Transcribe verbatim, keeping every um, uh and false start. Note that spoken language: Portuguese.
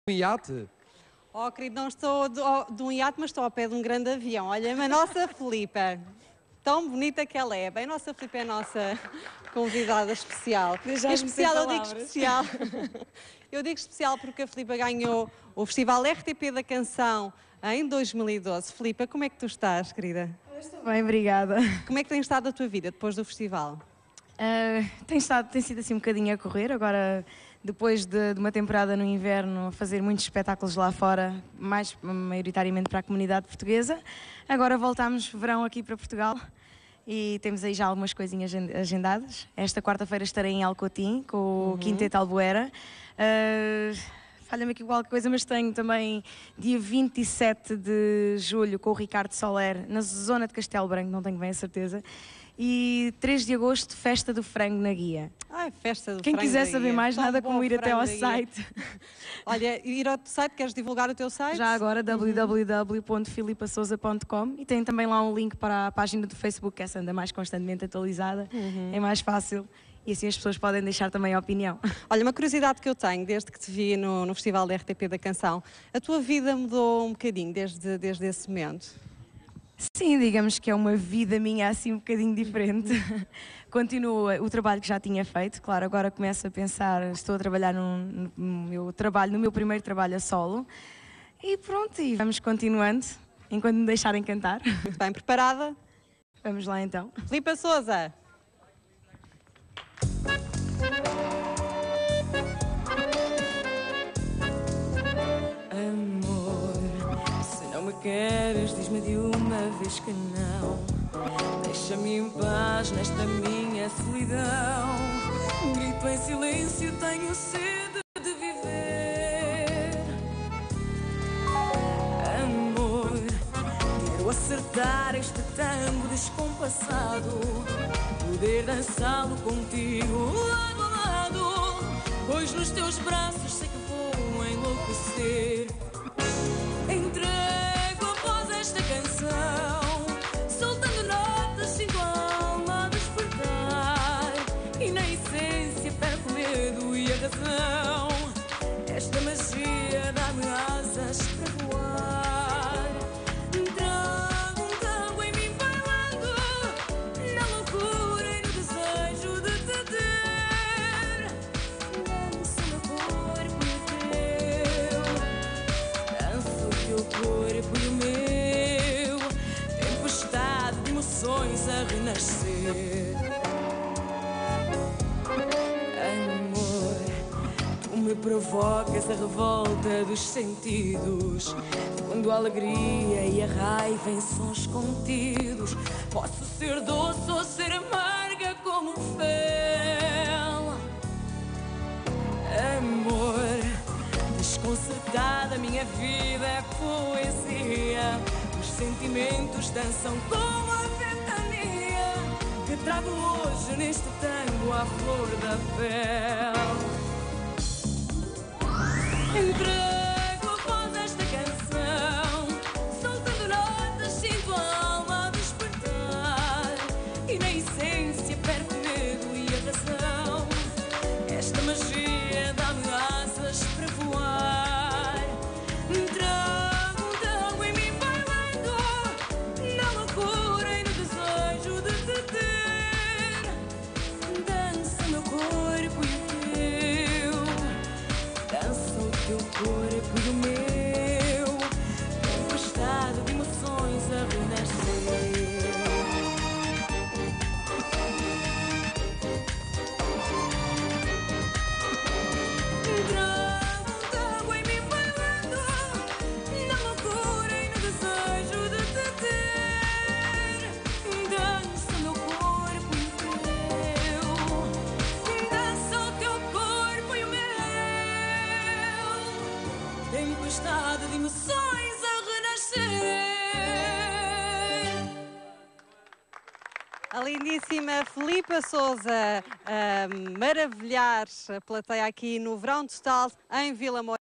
iate? Oh, querido, não estou de, de um iate, mas estou ao pé de um grande avião. Olha-me a nossa Filipa, tão bonita que ela é. Bem, a nossa Filipa é a nossa convidada especial. E especial, eu digo especial. Eu digo especial porque a Filipa ganhou o Festival R T P da Canção em dois mil e doze. Filipa, como é que tu estás, querida? Eu estou bem, obrigada. Como é que tem estado a tua vida depois do festival? Uh, tem, estado, tem sido assim um bocadinho a correr, agora depois de, de uma temporada no inverno a fazer muitos espetáculos lá fora, mais maioritariamente para a comunidade portuguesa. Agora voltamos verão aqui para Portugal e temos aí já algumas coisinhas agendadas. Esta quarta-feira estarei em Alcotim com o uhum. Quinteto Albuera. Uh, Falha-me aqui qualquer coisa, mas tenho também dia vinte e sete de julho com o Ricardo Soler na zona de Castelo Branco, não tenho bem a certeza. E três de agosto, Festa do Frango na Guia. Ai, Festa do Quem Frango quiser na saber Guia. mais, Tão nada como ir até ao Guia. site. Olha, ir ao site, queres divulgar o teu site? Já agora, uhum. w w w ponto filipa sousa ponto com, e tem também lá um link para a página do Facebook, que essa anda mais constantemente atualizada, uhum. é mais fácil. E assim as pessoas podem deixar também a opinião. Olha, uma curiosidade que eu tenho, desde que te vi no, no Festival da R T P da Canção, a tua vida mudou um bocadinho desde, desde esse momento? Sim, digamos que é uma vida minha assim um bocadinho diferente. Continuo o trabalho que já tinha feito, claro, agora começo a pensar, estou a trabalhar no, no meu trabalho, no meu primeiro trabalho a solo. E pronto, e vamos continuando, enquanto me deixarem cantar. Muito bem, preparada? Vamos lá então. Filipa Sousa. Queres, diz-me de uma vez que não. Deixa-me em paz nesta minha solidão. Grito em silêncio, tenho sede de viver. Amor, quero acertar este tango descompassado, poder dançá-lo contigo lado a lado, pois nos teus braços sei que vou enlouquecer. Esta canção, soltando notas, sinto a alma despertar, e na essência perco o medo e a razão. Esta magia dá-me asas para voar. Trago um tango em mim bailando, na loucura e no desejo de te ter. Danço o meu corpo e o teu, danço o teu corpo e o meu, a renascer. Amor, tu me provocas a revolta dos sentidos, quando a alegria e a raiva em sons contidos. Posso ser doce ou ser amarga como fel. Amor, desconcertada minha vida é poesia. Os sentimentos dançam como a ventania que trago hoje neste tango à flor da pele. Entrego a voz a esta canção, soltando notas, sinto a alma a despertar, e na essência perco o medo e a razão. Esta magia dá-me asas para voar. Trago um tango em mim bailando, na loucura e no desejo de te ter. Dança meu corpo e o teu, dança o teu corpo e o meu, tempestade de emoções a renascer. Tempestade de emoções a renascer. A lindíssima Filipa Sousa a maravilhar a plateia aqui no Verão Total em Vila Moura.